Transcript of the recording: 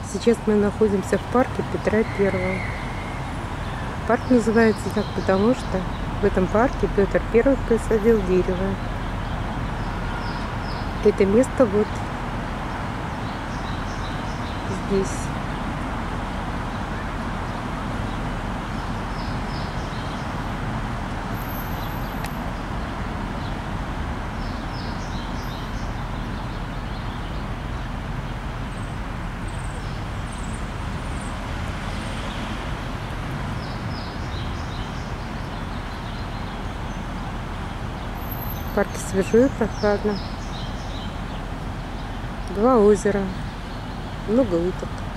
Сейчас мы находимся в парке Петра Первого. Парк называется так, потому что в этом парке Петр Первый посадил дерево. Это место вот здесь. В парке свежо и прохладно. Два озера, много уток.